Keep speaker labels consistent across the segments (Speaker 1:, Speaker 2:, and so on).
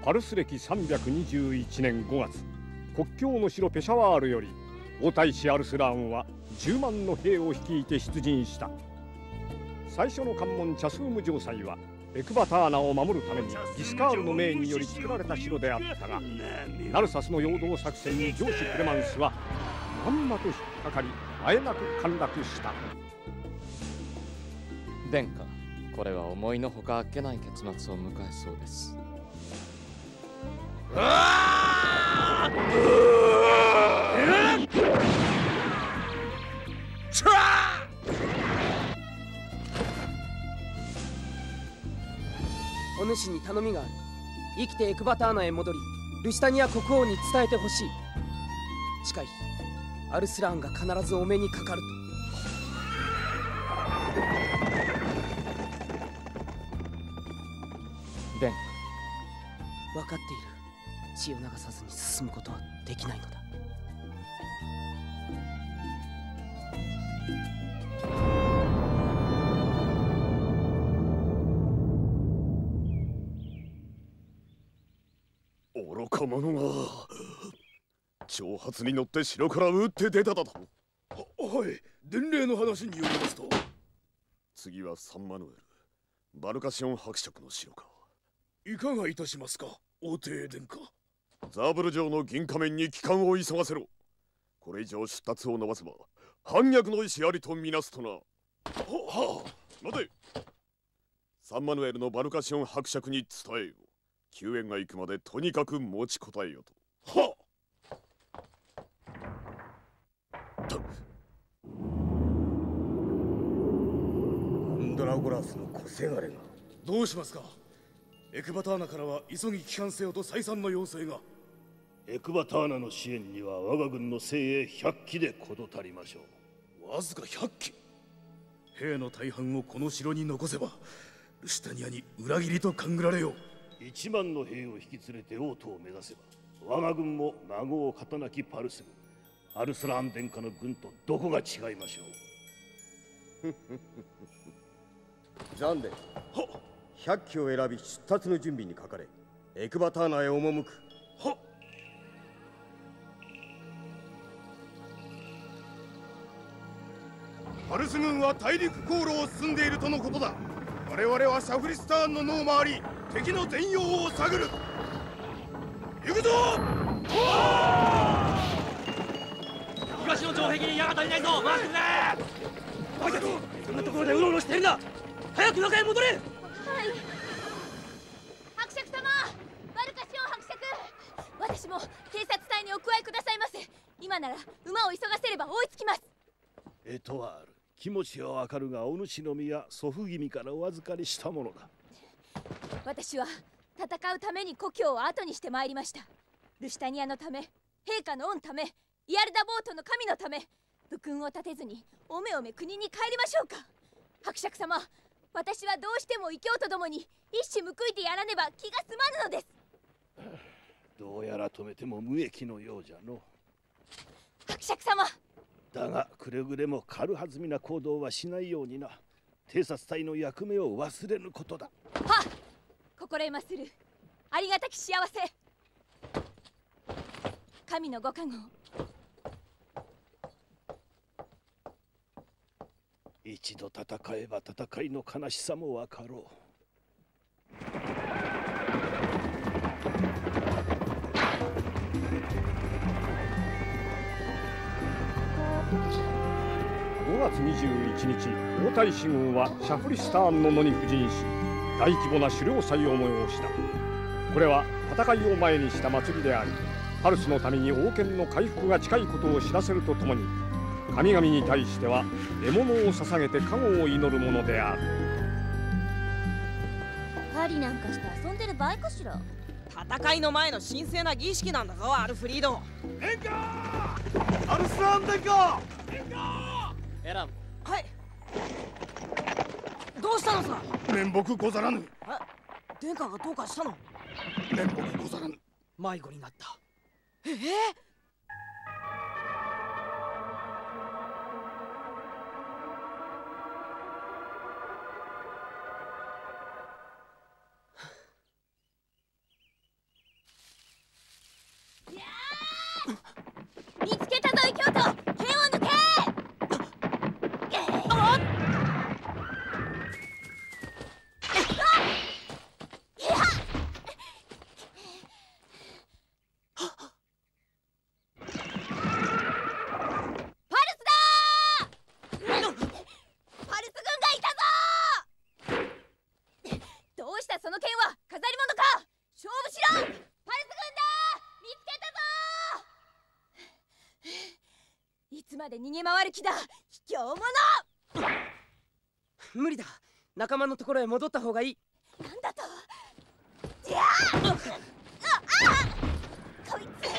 Speaker 1: パルス歴321年5月、国境の城ペシャワールより王太子アルスラーンは10万の兵を率いて出陣した。最初の関門チャスーム城塞はエクバターナを守るためにギスカールの命により作られた城であったが、ナルサスの陽動作戦に上司クレマンスはまんまと引っかかり、あえなく陥落した。
Speaker 2: 殿下、これは思いのほかあっけない結末を迎えそうです。
Speaker 3: お主に頼みがある。生きてエクバターナへ戻り、ルシタニア国王に伝えてほしい。近い日、アルスラーンが必ずお目にかかると。
Speaker 2: 殿下、
Speaker 3: 分かっている。血を流さずに進むことはできないのだ。
Speaker 4: 愚か者が挑発に乗って城から撃って出ただと。
Speaker 5: はい、伝令の話によりますと、
Speaker 4: 次はサンマヌエル、バルカシオン伯爵の城か。
Speaker 5: いかがいたしますか、王帝殿下。
Speaker 4: ザーブル城の銀仮面に帰還を急がせろ。これ以上出達を伸ばせば反逆の意志ありとみなすとな。はあ、待て。サンマヌエルのバルカシオン伯爵に伝えよ。救援が行くまでとにかく持ちこたえよと。
Speaker 5: は
Speaker 6: アンドラゴラスの小せがれが。
Speaker 5: どうしますか。エクバターナからは急ぎ帰還せよと再三の要請が。
Speaker 7: エクバターナの支援には我が軍の精鋭100機で事足りましょ
Speaker 5: う。わずか100機。兵の大半をこの城に残せばルシタニアに裏切りと勘ぐられよう。
Speaker 7: 1万の兵を引き連れて王都を目指せば我が軍も孫を刀なきパルス軍、アルスラーン殿下の軍とどこが違いましょう。
Speaker 6: 残念。100機を選び出立の準備にかかれ。エクバターナへ赴く。
Speaker 5: はっ。パルス軍は大陸航路を進んでいるとのことだ。我々はシャフリスターンの野を回り、敵の全容を探る。行くぞ。
Speaker 8: 東の城壁に矢が足りないぞ。回ってくれ。バカとそんなところでうろうろしてるんだ。早く中へ戻れ。はい。
Speaker 9: 伯爵様、バルカシオン伯爵、私も偵察隊にお加えくださいませ。今なら馬を急がせれば追いつきます。
Speaker 7: エトワール、気持ちはわかるが、お主の身や祖父君からお預かりしたものだ。
Speaker 9: 私は戦うために故郷を後にしてまいりました。ルシタニアのため、陛下の御ため、イアルダボートの神のため、武勲を立てずにおめおめ国に帰りましょうか。伯爵様、私はどうしても異教徒どもに一矢報いてやらねば気が済まぬのです。
Speaker 7: どうやら止めても無益のようじゃの。
Speaker 9: 伯爵様、
Speaker 7: だがくれぐれも軽はずみな行動はしないようにな。偵察隊の役目を忘れぬことだ。
Speaker 9: はっ、心得まする。ありがたき幸せ。神のご加護。
Speaker 7: 一度戦えば戦いの悲しさもわかろう。
Speaker 1: 5月21日、王太子軍はシャフリスターンの野に布陣し、大規模な狩猟祭を催した。これは戦いを前にした祭りであり、パルスのために王権の回復が近いことを知らせるとともに、神々に対しては獲物を捧げて加護を祈るものである。
Speaker 9: 狩りなんかして遊んでる場合かしら。
Speaker 3: 戦いの前の神聖な儀式なんだぞ、アルフリード。
Speaker 5: 殿下、アルスラーン殿下。殿下。
Speaker 3: エラン。はい。どうしたのさ。
Speaker 5: 面目ござらぬ。
Speaker 3: 殿下がどうかしたの。
Speaker 5: 面目ござらぬ。
Speaker 3: 迷子になった。
Speaker 9: つまで逃げ回る気だ、卑怯者。
Speaker 3: 無理だ、仲間のところへ戻った方がいい。
Speaker 9: なんだと。じゃあこいつ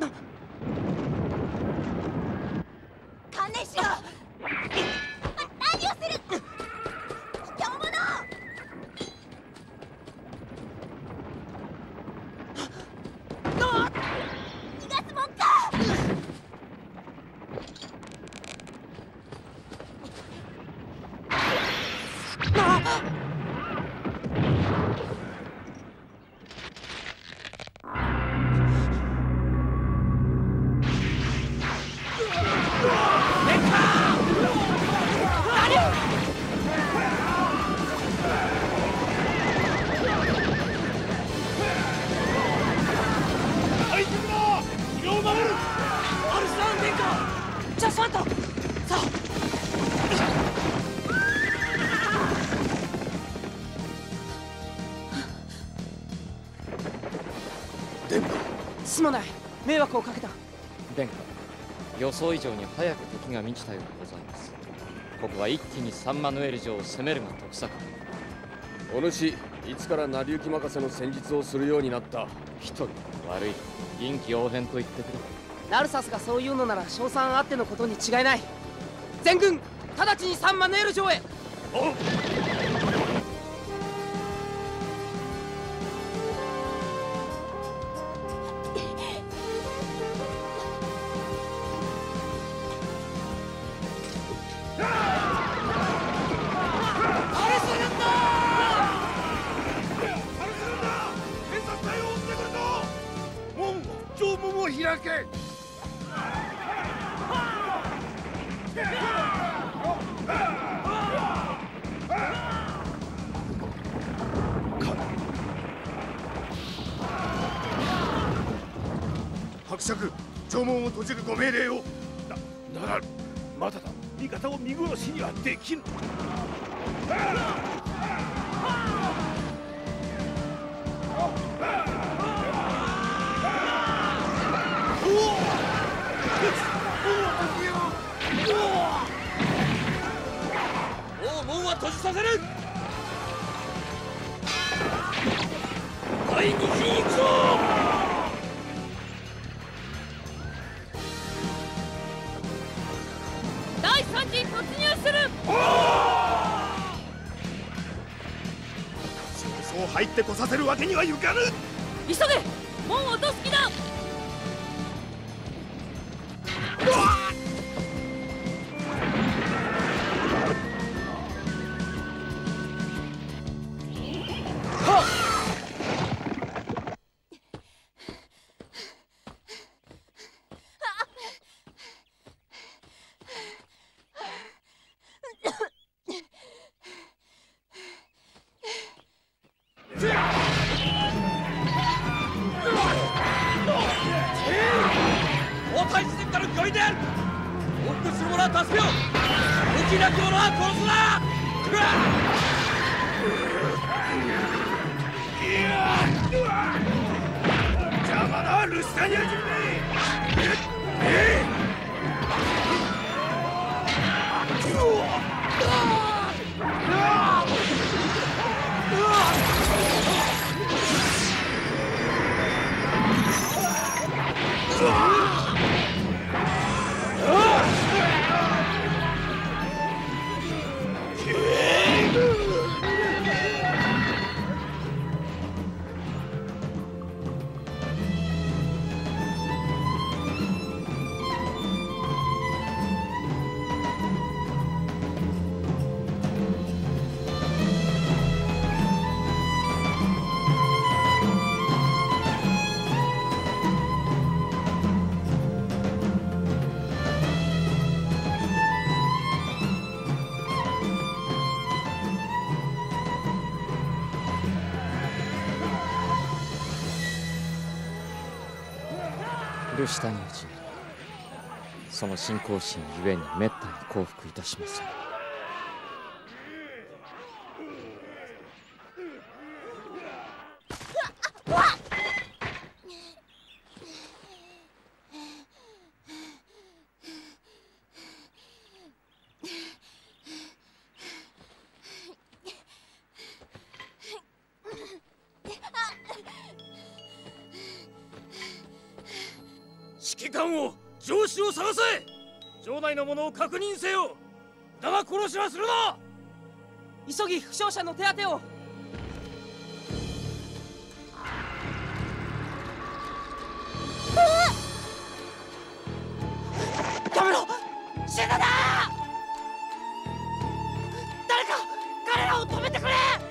Speaker 9: 観念しろ。何をする、卑怯者。逃がすもんか。
Speaker 3: すまない、迷惑をかけた。
Speaker 2: 殿下、予想以上に早く敵が満ちたようでございます。ここは一気にサンマヌエル城を攻めるが得策。
Speaker 6: お主、いつから成り行き任せの戦術をするようになった。
Speaker 2: 一人悪い、臨機応変と言ってくれ。
Speaker 3: ラルサスがそう言うのなら賞賛あってのことに違いない。全軍直ちにサンマヌエル城へ。
Speaker 5: 伯爵、城門を閉じるご命令を。
Speaker 7: ならまだだ。味方を見殺しにはできぬ。
Speaker 8: もう門は閉じさせる。第二陣行くぞ。第三陣突入する。
Speaker 5: そう入ってこさせるわけにはいかぬ。
Speaker 8: 急げ、門を落とす気だ。
Speaker 5: 邪魔だ、ルシタニア人め。
Speaker 2: ルシタニア人、その信仰心ゆえにめったに降伏いたしません。
Speaker 8: 官を上司を探せ。城内の者を確認せよ。だが殺しはするな。
Speaker 3: 急ぎ負傷者の手当てを。やめろ、死ぬな。誰か彼らを止めてくれ。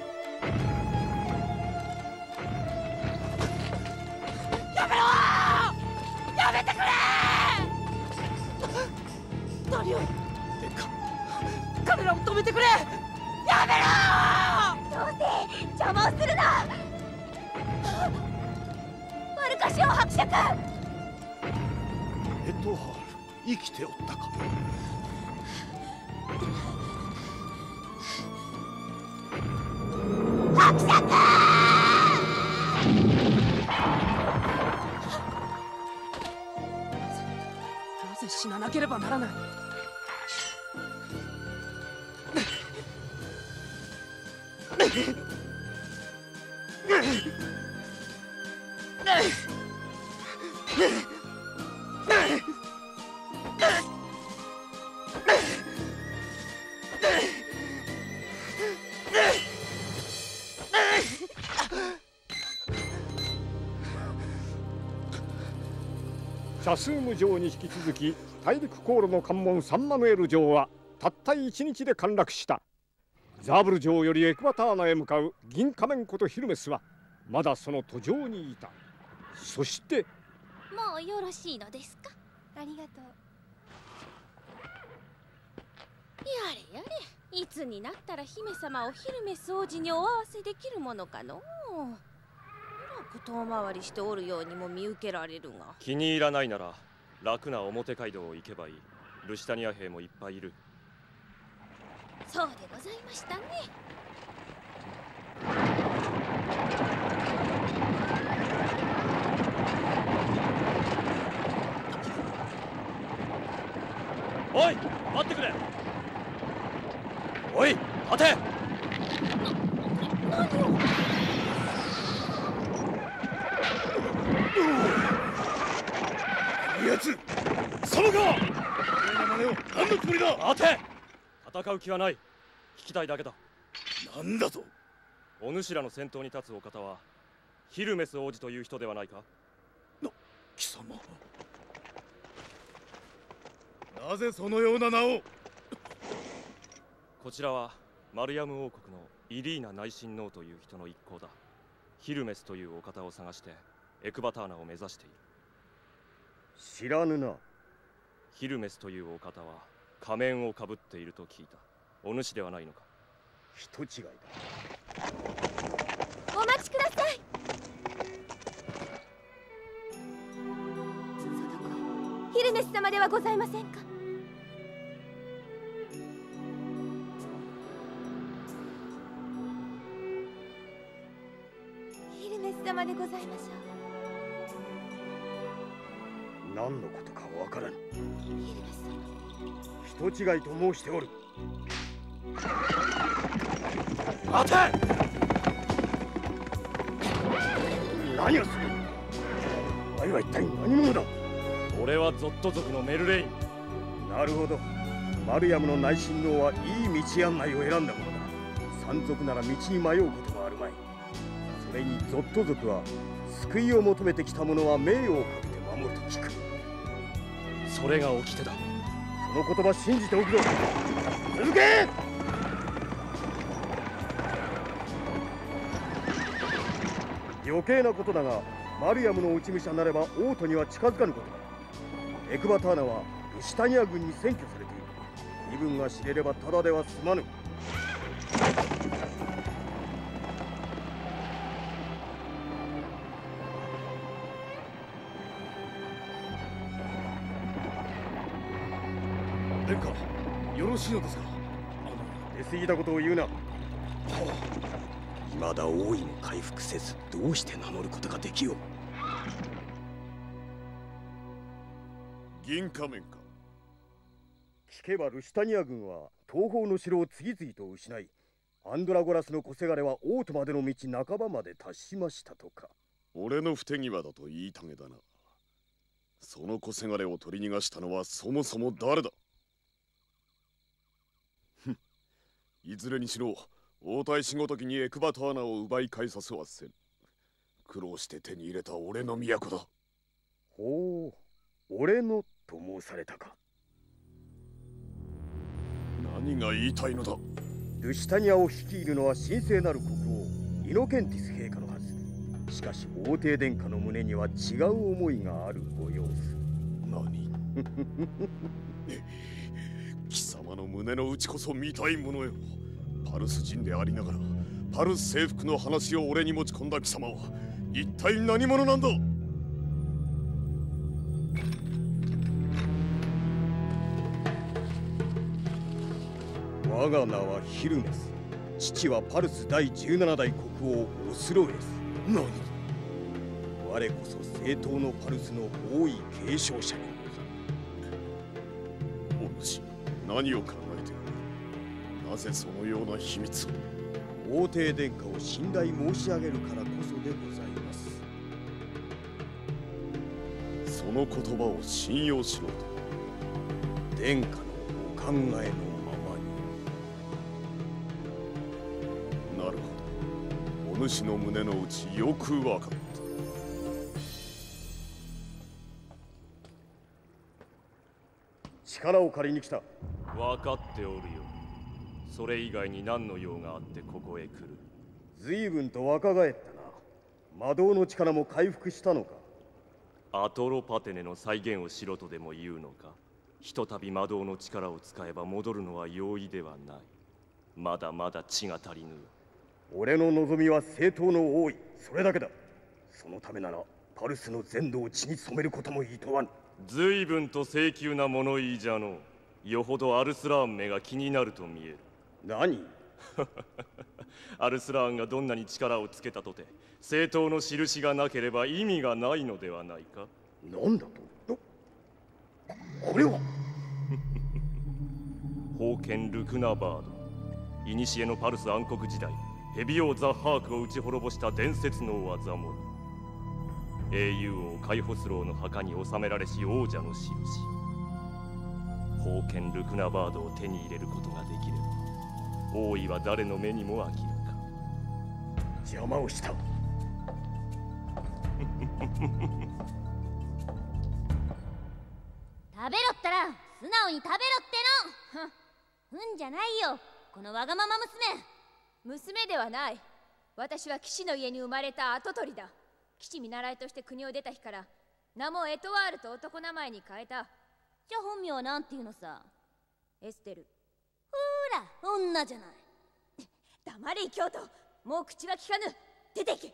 Speaker 3: やめろ、やめてくれ。何を。彼らを止めてくれ。やめろ。
Speaker 9: どうせ邪魔をするな。マルカシオ伯爵。
Speaker 7: エトハール、生きておったか。
Speaker 9: 伯爵。
Speaker 3: なぜ死ななければならない。
Speaker 1: チャスーム城に引き続き大陸航路の関門サンマヌエル城はたった1日で陥落した。ザーブル城よりエクバターナへ向かう銀仮面ことヒルメスはまだその途上にいた。そして
Speaker 9: もうよろしいのですか。ありがとう。
Speaker 10: やれやれ、いつになったら姫様をヒルメス王子にお合わせできるものかのう。えらく遠回りしておるようにも見受けられるが。
Speaker 11: 気に入らないなら楽な表街道を行けばいい。ルシタニア兵もいっぱいいる。
Speaker 10: そうでございましたね。
Speaker 11: おい、待ってくれ。おい、待て。
Speaker 10: 何を。
Speaker 7: いやつ、様か。お前の真似を何のつもりだ。
Speaker 11: 待て。戦う気はない。聞きたいだけだ。
Speaker 7: なんだと。
Speaker 11: お主らの先頭に立つお方はヒルメス王子という人ではないか。
Speaker 7: 貴様、なぜそのような名を。
Speaker 11: こちらはマルヤム王国のイリーナ内親王という人の一行だ。ヒルメスというお方を探してエクバターナを目指している。
Speaker 6: 知らぬな。
Speaker 11: ヒルメスというお方は仮面をかぶっていると聞いた。お主ではないのか。
Speaker 6: 人違いだ。
Speaker 9: お待ちください。その子、ヒルメス様ではございませんか。ヒルメス様でございましょ
Speaker 6: う。何のことかわからぬ。
Speaker 9: ヒルメス
Speaker 6: 様、人違いと申しておる。
Speaker 11: 待て。
Speaker 6: 何をする。お前は一体何者だ。
Speaker 11: 俺はゾット族のメルレイン。
Speaker 6: なるほど。マルヤムの内親王はいい道案内を選んだものだ。山賊なら道に迷うこともあるまい。それにゾット族は救いを求めてきた者は名誉をかけて守ると聞く。
Speaker 11: それが掟だ。
Speaker 6: その言葉信じておくぞ。続け。余計なことだが、マルヤムの落ち武者なれば王都には近づかぬことだ。エクバターナはルシタニア軍に占拠されている。身分が知れればただでは済まぬ。
Speaker 7: 殿下、よろしいのですか。
Speaker 6: 出過ぎたことを言うな。
Speaker 12: 未だ王位も回復せず、どうして名乗ることができよう。
Speaker 4: 銀仮面か。
Speaker 6: 聞けばルシタニア軍は東方の城を次々と失い、アンドラゴラスの小せがれは王都までの道半ばまで達しましたとか。
Speaker 4: 俺の不手際だと言いたげだな。 その小せがれを取り逃がしたのはそもそも誰だ。いずれにしろ王太子ごときにエクバターナを奪い返させはせん。苦労して手に入れた俺の都だ。
Speaker 6: ほう、俺のと申されたか。
Speaker 4: 何が言いたいのだ。
Speaker 6: ルシタニアを率いるのは神聖なる国王イノケンティス陛下のはず。しかし王帝殿下の胸には違う思いがあるご様子。
Speaker 4: 何貴様の胸の内こそ見たいものよ。パルス人でありながらパルス征服の話を俺に持ち込んだ貴様は一体何者なんだ。
Speaker 6: 我が名はヒルメス。父はパルス第17代国王オスロエス。
Speaker 4: 何。
Speaker 6: 我こそ正統のパルスの王位継承者にござる。
Speaker 4: お主何を考えている。なぜそのような秘密を。
Speaker 6: 王帝殿下を信頼申し上げるからこそでございます。
Speaker 4: その言葉を信用しろと。
Speaker 6: 殿下のお考えのままに。
Speaker 4: なるほど。お主の胸の内よくわかった。
Speaker 6: 力を借りに来た。
Speaker 11: 分かっておるよ。それ以外に何の用があってここへ来る。
Speaker 6: 随分と若返ったな。魔導の力も回復したのか。
Speaker 11: アトロパテネの再現をしろとでも言うのか。ひとたび魔導の力を使えば戻るのは容易ではない。まだまだ血が足りぬ。
Speaker 6: 俺の望みは正統の王位、それだけだ。そのためならパルスの全土を血に染めることも厭わぬ。
Speaker 11: 随分と請求な物言いじゃのう。よほどアルスラーンめが気になると見える。
Speaker 6: 何
Speaker 11: アルスラーンがどんなに力をつけたとて正統の印がなければ意味がないのではないか。
Speaker 6: なんだと。これは
Speaker 11: 宝剣ルクナバード。古のパルス暗黒時代ヘビ王ザ・ハークを打ち滅ぼした伝説の技物。英雄王カイホスローの墓に収められし王者の印。宝剣ルクナバードを手に入れることができれば王位は誰の目にも飽きるか。
Speaker 6: 邪魔をした。
Speaker 10: 食べろったら素直に食べろっての。ふんじゃないよ、このわがまま
Speaker 9: 娘ではない。私は騎士の家に生まれた跡取りだ。騎士見習いとして国を出た日から名もエトワールと男名前に変えた。
Speaker 10: じゃあ本名はなんていうのさ。
Speaker 9: エステル。
Speaker 10: ほら女じゃない。
Speaker 9: 黙れ京都、もう口は聞かぬ。出ていけ。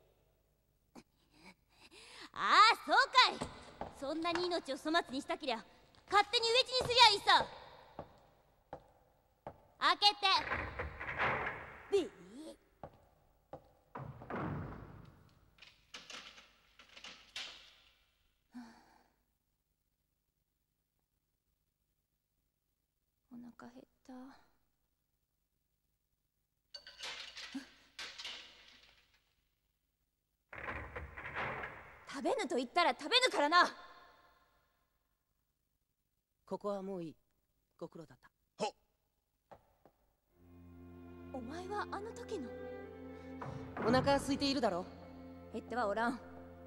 Speaker 10: ああそうかい。そんなに命を粗末にしたきりゃ勝手に飢え死にすりゃいいさ。開けて。
Speaker 9: お腹減った。食べぬと言ったら食べぬからな。
Speaker 3: ここはもういい。ご苦労だった。
Speaker 9: お前はあの時の。
Speaker 3: お腹空いているだろ。
Speaker 9: 減ってはおらん。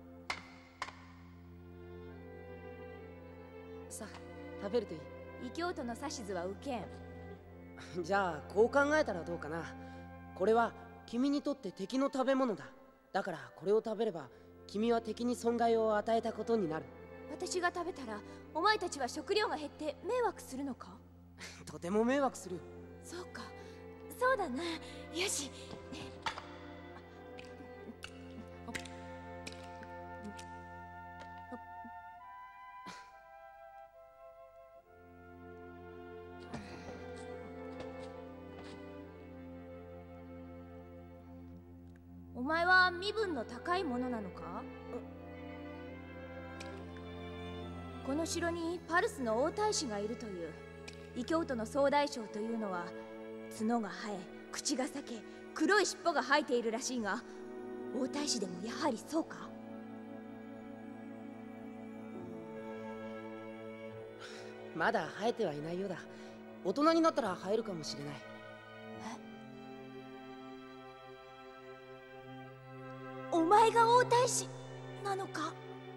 Speaker 3: さあ食べるといい。
Speaker 9: 異教徒の指図は受けん。
Speaker 3: じゃあこう考えたらどうかな。これは君にとって敵の食べ物だ。だからこれを食べれば君は敵に損害を与えたことになる。
Speaker 9: 私が食べたらお前たちは食料が減って迷惑するのか。
Speaker 3: とても迷惑する。
Speaker 9: そうか、そうだな。よし。お前は身分の高いものなのか。この城にパルスの王太子がいるという。異教徒の総大将というのは角が生え、口が裂け、黒い尻尾が生えているらしいが、王太子でもやはりそうか。
Speaker 3: まだ生えてはいないようだ。大人になったら生えるかもしれない。
Speaker 9: お前が王太子なのか？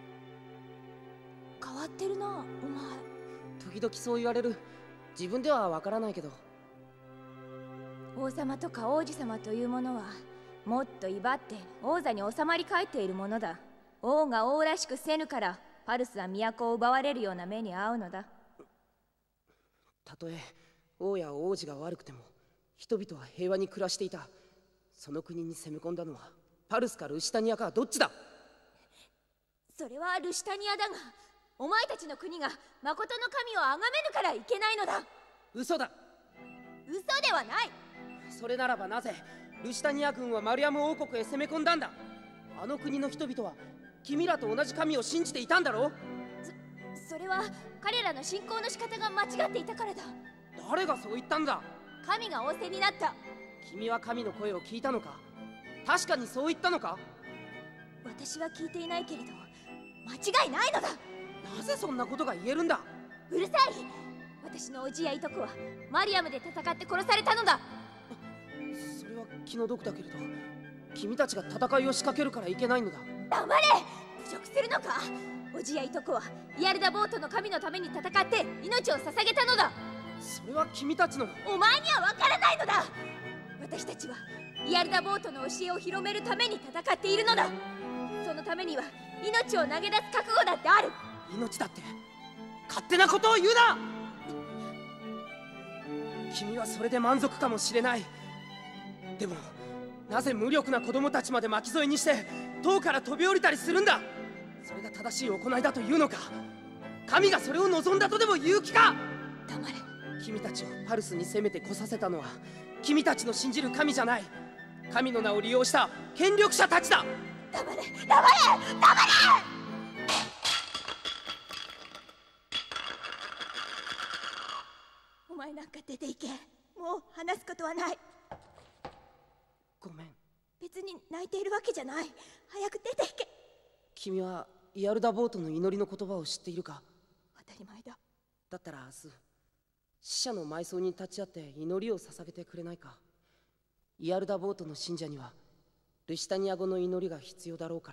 Speaker 9: 変わってるな、お前。
Speaker 3: 時々そう言われる。自分ではわからないけど。
Speaker 9: 王様とか王子様というものはもっと威張って王座に収まり返っているものだ。王が王らしくせぬからパルスは都を奪われるような目に遭うのだ。
Speaker 3: たとえ王や王子が悪くても人々は平和に暮らしていた。その国に攻め込んだのはパルスかルシタニアかどっちだ？
Speaker 9: それはルシタニアだが、お前たちの国が誠の神を崇めぬからいけないのだ。
Speaker 3: 嘘だ。
Speaker 9: 嘘ではない。
Speaker 3: それならばなぜルシタニア軍はマルヤム王国へ攻め込んだんだ？あの国の人々は君らと同じ神を信じていたんだろう？
Speaker 9: それは彼らの信仰の仕方が間違っていたからだ。
Speaker 3: 誰がそう言ったんだ？
Speaker 9: 神が仰せになった。
Speaker 3: 君は神の声を聞いたのか？確かにそう言ったのか？
Speaker 9: 私は聞いていないけれど間違いないのだ。
Speaker 3: なぜそんなことが言えるんだ？
Speaker 9: うるさい。私のおじやいとこはマリアムで戦って殺されたのだ。
Speaker 3: それは気の毒だけれど、君たちが戦いを仕掛けるからいけないのだ。
Speaker 9: 黙れ。侮辱するのか？おじやいとこはイアルダボートの神のために戦って命を捧げたのだ。
Speaker 3: それは君たちの。
Speaker 9: お前にはわからないのだ。私たちはイアルダボートの教えを広めるために戦っているのだ。そのためには命を投げ出す覚悟だってある。
Speaker 3: 命だって勝手なことを言うな。君はそれで満足かもしれない。でもなぜ無力な子供たちまで巻き添えにして塔から飛び降りたりするんだ？それが正しい行いだというのか？神がそれを望んだとでも言う気か？
Speaker 9: 黙れ。
Speaker 3: 君たちをパルスに攻めて来させたのは君たちの信じる神じゃない。神の名を利用した権力者たちだ。
Speaker 9: 黙れ黙れ黙れ。お前なんか出て行け。もう話すことはない。
Speaker 3: ごめん。
Speaker 9: 別に泣いているわけじゃない。早く出て行け。
Speaker 3: 君はイアルダボートの祈りの言葉を知っているか？
Speaker 9: 当たり前だ。
Speaker 3: だったら明日死者の埋葬に立ち会って祈りを捧げてくれないか？イアルダボートの信者にはルシタニア語の祈りが必要だろうから。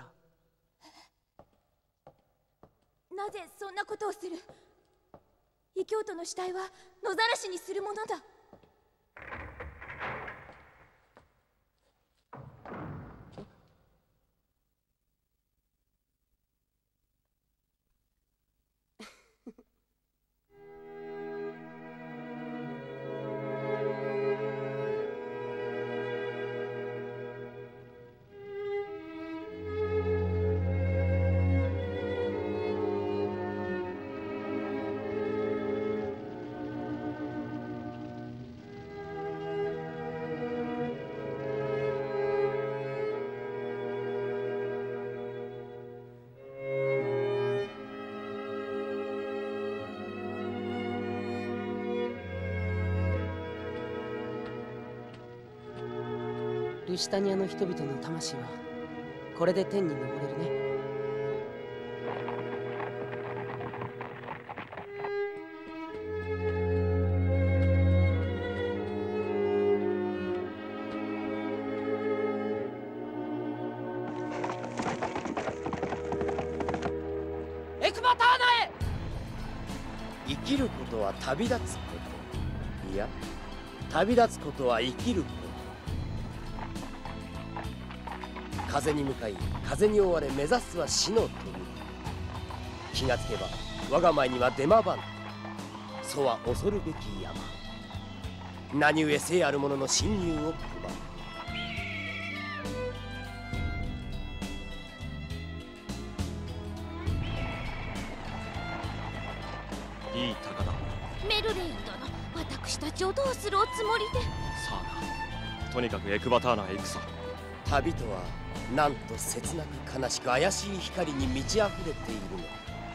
Speaker 9: なぜそんなことをする？異教徒の死体は野ざらしにするものだ。
Speaker 3: ルシタニアの人々の魂はこれで天に昇れるね。エクバターナへ。
Speaker 12: 生きることは旅立つこと。いや、旅立つことは生きること。風に向かい風に追われ目指すは死の扉。気がつけば我が前にはデマバン。そは恐るべき山。何故生ある者の侵入を拒む。
Speaker 11: いい鷹だ。
Speaker 10: メルレイン殿、私たちをどうするおつもりで？
Speaker 11: さあな、とにかくエクバターナへ行くさ。
Speaker 12: 旅とはなんと切なく悲しく怪しい光に満ち溢れているの。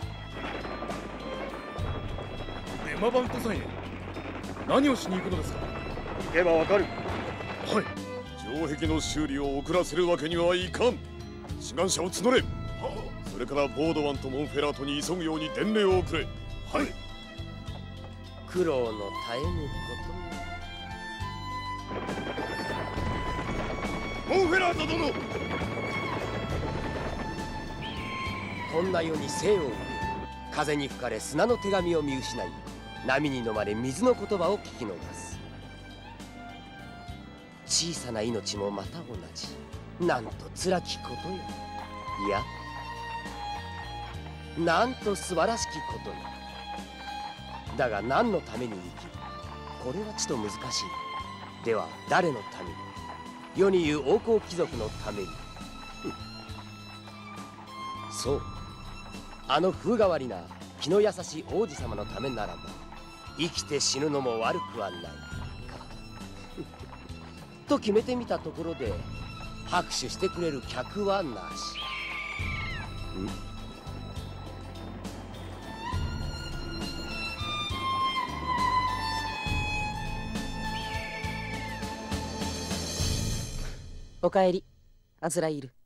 Speaker 5: デマバントさんへ何をしに行くのですか？
Speaker 6: 行けばわかる。
Speaker 4: はい。城壁の修理を遅らせるわけにはいかん。志願者を募れ。それからボードワンとモンフェラートに急ぐように伝令を送れ。
Speaker 5: はい。
Speaker 12: 苦労の絶えぬことよ。
Speaker 5: モンフェラート殿、
Speaker 12: こんな世に生を受け、風に吹かれ砂の手紙を見失い、波に飲まれ水の言葉を聞き逃す。小さな命もまた同じ。なんと辛きことよ。いや、なんと素晴らしきことよ。だが何のために生きる、これはちと難しい。では誰のために？世に言う王侯貴族のために。そう、あの風変わりな気の優しい王子様のためならば、生きて死ぬのも悪くはないかと決めてみたところで、拍手してくれる客はなし。
Speaker 13: おかえり、アズライル。